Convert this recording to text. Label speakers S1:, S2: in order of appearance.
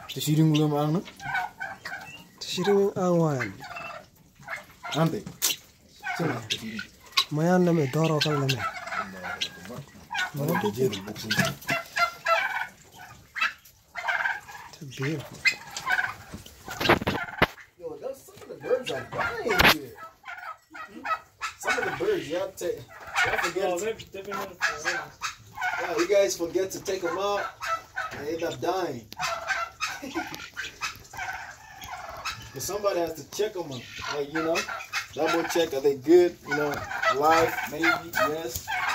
S1: Tisiring belum ang
S2: Tisiring angwan.
S1: Ante.
S2: Mayan lame doro kan lame.
S1: Mau dijadi boxing.
S2: Beautiful.
S1: Yo, some of the birds are dying here. Some of the birds, y'all forget. Yeah, you guys forget to take them out and end up dying. But somebody has to check them out. Like, double check, are they good? Alive, maybe, yes.